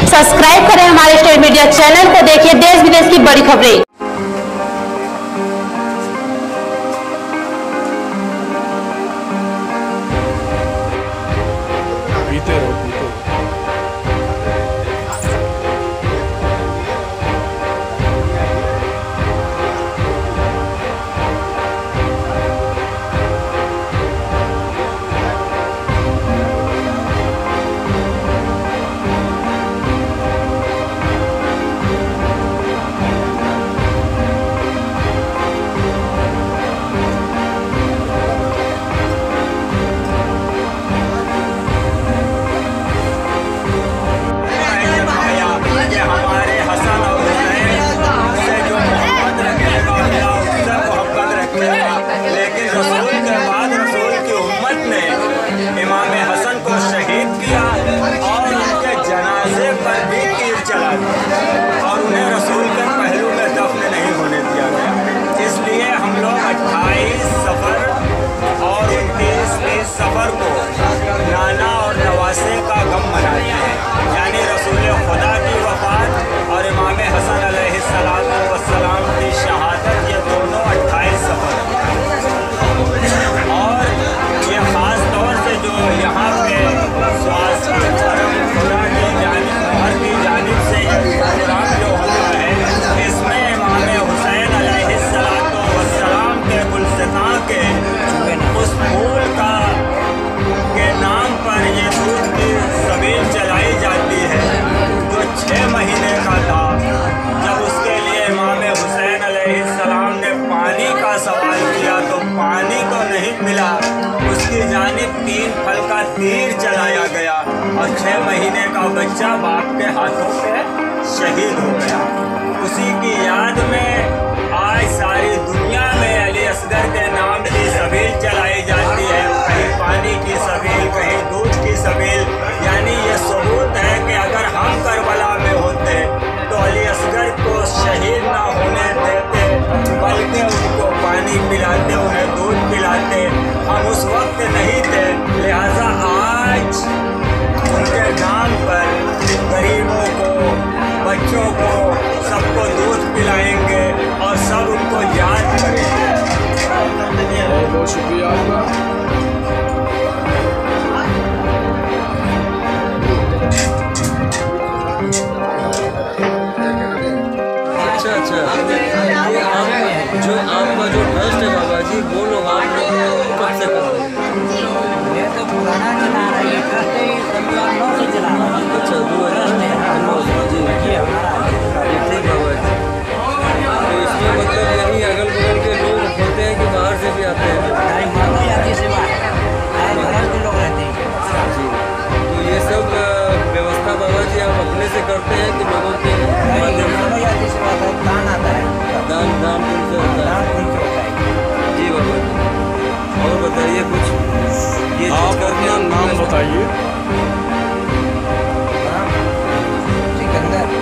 Subscribe करें हमारे state media channel को, देखिए देश विदेश की बड़ी खबरें। और उन्हें रसूल के पहलू में दफन नहीं होने दिया गया। इसलिए हम लोग 28 सफ़र और 29 सफ़र को नाना और नवासे का गम मनाते हैं, यानी रसूल खुदा की वफ़ात और इमाम हसन अलैहिस्सलाम की शहादत, ये दोनों 28 सफ़र। और ये ख़ास तौर से जो यहाँ पे स्वास्थ्य खुदा की जानिब से प्रोग्राम जो होता है, इसमें इमाम हुसैन अलैहिस्सलाम के गुलसितां के उस फूल के नाम पर ये दूध की सबील चलाई जाती है, जो 6 महीने का था। जब उसके लिए इमाम हुसैन अलैहिस्सलाम ने पानी का सवाल किया तो पानी तो नहीं मिला, उसकी जानिब 3 फल का तीर चलाया गया और 6 महीने का बच्चा बाप के हाथों पे शहीद हो गया। उसी की याद में आज सारी दुनिया में अली असगर के नाम की सबील चलाई जाती है, कहीं पानी की सबील, कहीं दूध की सबील। यानी ये सबूत है कि अगर हम करबला में होते तो अली असगर को शहीद ना होने देते, बल्कि उनको पानी पिलाते, उन्हें दूध पिलाते। हम उस वक्त नहीं थे, लिहाजा आज उनके नाम पर गरीबों को, बच्चों को, सबको दूध पिलाएंगे और सब उनको याद करेंगे। बहुत बहुत शुक्रिया आपका। अच्छा जो आपका जो ट्रस्ट है बाबा जी, वो लोग आप लोग कब से कर रहे हैं? ये तो पुराना चला रहा है, ये ट्रस्ट है 2009 से चला रहा है। अच्छा 2009 जी हमारा ठीक बाबा जी। तो इसमें मतलब यही अगल बगल के लोग होते हैं कि बाहर से भी आते हैं? हमारी माता जाति सेवा है, घर के लोग रहते हैं जी। तो ये सब व्यवस्था बाबा जी आप अपने से करते हैं कि लोगों के माध्यम से? जाति सेवा का दान आता है, दान पुण्य से होता है जी बाबा जी। और बताइए कुछ, ये आप अपना नाम बताइए। सिकंदर।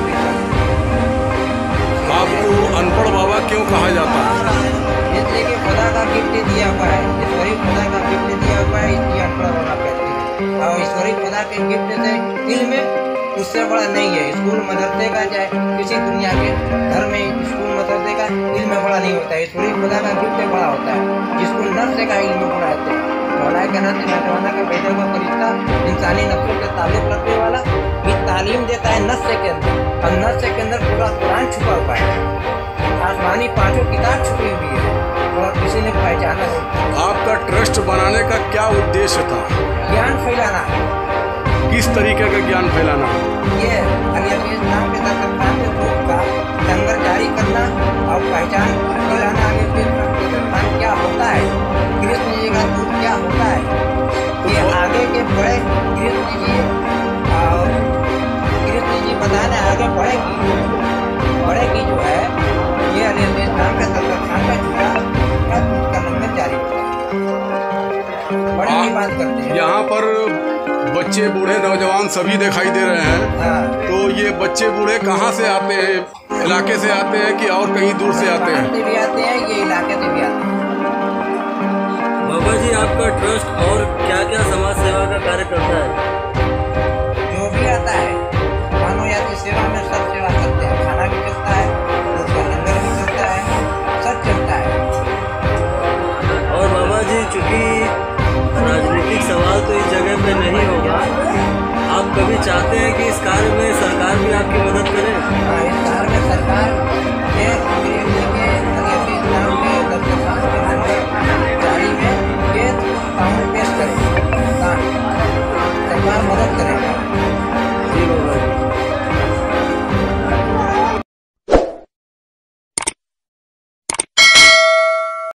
आपको अनपढ़ बाबा क्यों कहा जाता है? इसलिए कि खुदा का गिफ्ट दिया हुआ है, ईश्वरी खुदा का गिफ्ट दिया हुआ है, इसलिए अनपढ़ बाबा कहते हैं। और ईश्वरी खुदा के गिफ्ट से इल्म उससे बड़ा नहीं है। स्कूल मदरसे का चाहे किसी दुनिया के घर में स्कूल मदरसे का इल्म बड़ा नहीं होता है, ईश्वरी खुदा का गिफ्ट बड़ा होता है, जिसको नफ्स का इल्म बड़ा होता है। मौला के नाते नौजवाना का भेजा हुआ फरिश्ता इंसानी नफ्सों से ताल्लुक रखने वाला ये तालीम देता है नफ्स के अंदर, और नफ्स के अंदर पूरा कुरान छुपा हुआ है, आसमानी 5 किताब छुपी हुई है, और किसी ने पहचाना नहीं। आपका ट्रस्ट बनाने का क्या उद्देश्य था? ज्ञान फैलाना। किस तरीके का ज्ञान फैलाना? ये अली नाम के दस्तरखान के रूप का लंगर जारी करना और पहचान फैलाना, आगे दस्तरखान क्या होता है, कृष्ण जी का दूध क्या होता है, ये आगे के बड़े कृष्ण जी और कृष्ण जी बताने आगे बढ़ेगी जो है, ये अली नाम के दस्तरखान का चूड़ा का लंगर जारी होता है। बड़ी की बात करते हैं। यहाँ पर बच्चे बूढ़े नौजवान सभी दिखाई दे रहे हैं। हाँ। तो ये बच्चे बूढ़े कहाँ से आते हैं? इलाके से आते हैं कि और कहीं दूर से आते हैं? भी आते हैं, ये इलाके से भी आते हैं। बाबा जी आपका ट्रस्ट और क्या क्या समाज सेवा का कार्य करता है? जो भी आता है कभी चाहते हैं कि इस कार्य में सरकार